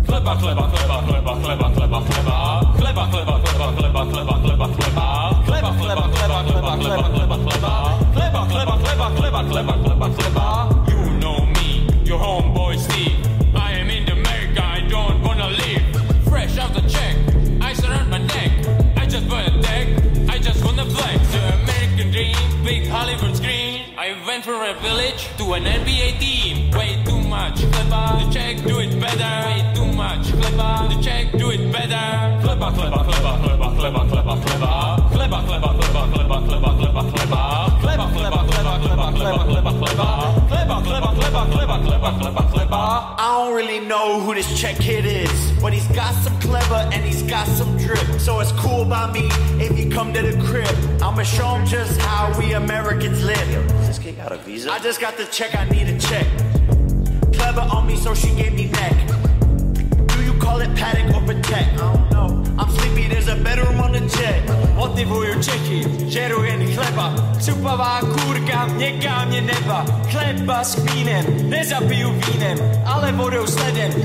Chleba, chleba, chleba, chleba, chleba, chleba, chleba. Chleba, chleba, chleba, chleba, chleba, chleba, chleba. Chleba, chleba, chleba, chleba, chleba, chleba, chleba. Chleba, chleba, chleba, chleba, chleba, chleba, chleba. You know me, your homeboy Steve. I am in America, I don't wanna leave. Fresh out the check, ice around my neck. I just bought a deck, I just wanna flex. The American dream, big Hollywood screen. I went from a village to an NBA team. Way too much chleba, the check do it better. Way too much chleba, the check do it better. Chleba, chleba, chleba, chleba, chleba, chleba, chleba. Chleba, chleba, chleba, chleba, chleba, chleba, chleba. Chleba, chleba, chleba, chleba, chleba, chleba, chleba. Chleba, chleba, chleba, chleba, chleba, chleba, chleba. I don't really know who this check kid is, but he's got some clever and he's got some drip. So it's cool by me if you come to the crib. I'ma show him just how we Americans live. Does this kid got a visa? I just got the check, I need a check. Clever on me, so she gave me neck. Do you call it paddock or protect? I don't know. I'm sleepy, there's a bedroom on the jet. Motivuju Čechy, žeru jen chleba. Cupavá kůrka měká mě neba. Chleba s kvínem, nezapiju vínem, ale vodou s ledem.